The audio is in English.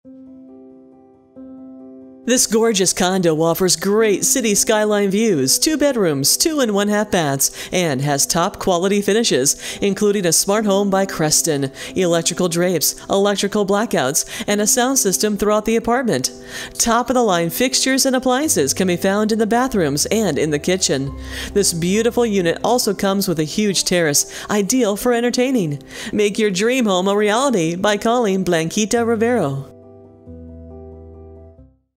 This gorgeous condo offers great city skyline views, 2 bedrooms, 2 and 1/2 baths, and has top quality finishes, including a smart home by Crestron, electrical drapes, electrical blackouts, and a sound system throughout the apartment. Top-of-the-line fixtures and appliances can be found in the bathrooms and in the kitchen. This beautiful unit also comes with a huge terrace, ideal for entertaining. Make your dream home a reality by calling Blanquita Rivero.